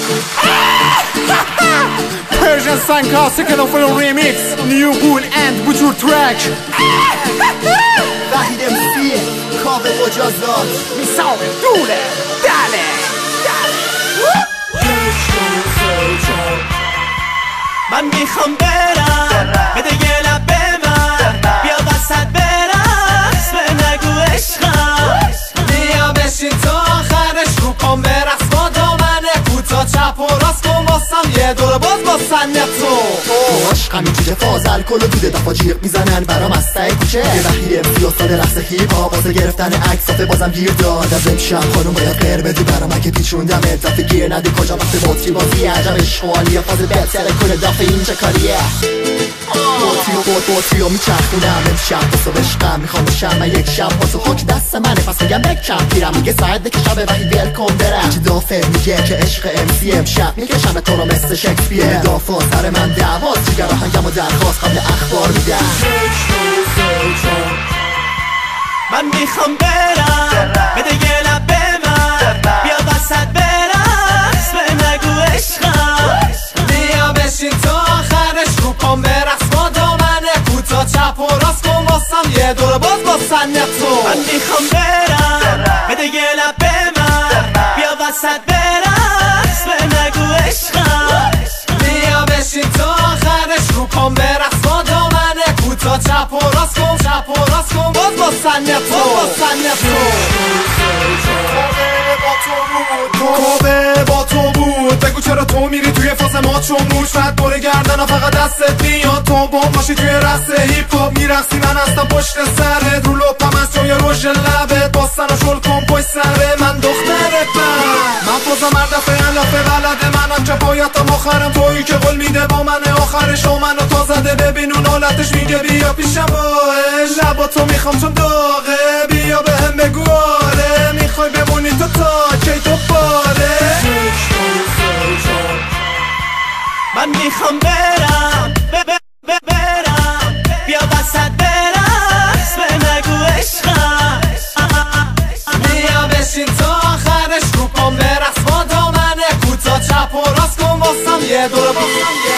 Persian Sanka second of a remix New Bull and Butcher track وحید MC کاوه مجازات میساق دوله دله من میخوام برم بده یه لب به من بیا وسط برقص به نگو عشقم بیا بشین تا آخرش رو پام برقص با دامنه کوتا چپ و راست کن واسم یه دور باز با سنت تو عشقمی جوجه فاضل کل و دوده دفا جیغ میزنن برام از سعی کوچه یه وحید MC استاد رقص هیپ هاپ واسه گرفتن عکسات بازم گیر داد از امشب خانوم باید غیر بدی برام اگه پیچوندم دفعه گیر ندی کجا وقت بطری بازی عجب اشغالیه فاز بهتره کل دفعه اینجا کاریه بطری و میچرخونم امشب بسا بشقم میخوام بشم من یک شب باسو خاک دست منه پس میگم بکم پیرم میگه ساعت که شبه وحید ولکن برم چه دافع میگه که عشق MC امشب میکشم تو رو مثل شکسپیر دافع سر من دعواز جگر آهنگم و درخواست قبل اخبار میدم من میخوام برم بده یه لب به من بیا وسط برقص به نگو عشقم بیا بشین تا آخرش رو پام برقص با دامنه کوتا چپ و راست کن واسم یه دور باز با سنت تو من میخوام برم بده یه لب به من بیا وسط برقص به نگو عشقم بیا بشین تا آخرش رو پام برقص با دامنه کوتا چپ و راست کن باز با سنت تو کاوه با تو بود بگو چرا تو میری توی فاز ما چون موش فت باره گردن فقط دستت میاد تو با ماشی توی رقص هیپ هاپ میرقصی من هستم پشت سرت رو لپم از جای روژ لبت باستن و شل کن پشت سر من دخترتم من فازم هر دفعه علافه ولده منم که پایتم آخرم تویی که قول میده با من آخرش و منو تا زده ببین اون حالتش میگه بیا پیشم باش لبا تو میخوام چون داغه بیا به هم بگو آره میخوای بمونی تو تا کی تو باره من میخوام برم برم بیا وسط برقص به نگو عشقم بیا بشین تا آخرش رو پام برقص با دامنه کوتا چپ و راست کن واسم یه دور